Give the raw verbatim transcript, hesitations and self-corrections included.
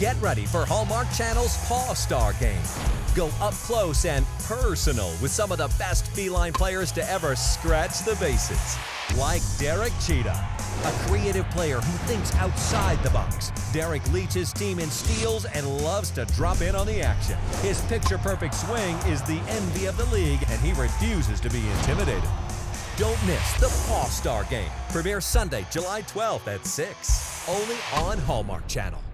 Get ready for Hallmark Channel's Paw Star game. Go up close and personal with some of the best feline players to ever scratch the bases. Like Derek Cheetah, a creative player who thinks outside the box. Derek leads his team in steals and loves to drop in on the action. His picture-perfect swing is the envy of the league, and he refuses to be intimidated. Don't miss the Paw Star game. Premiere Sunday, July twelfth at six, only on Hallmark Channel.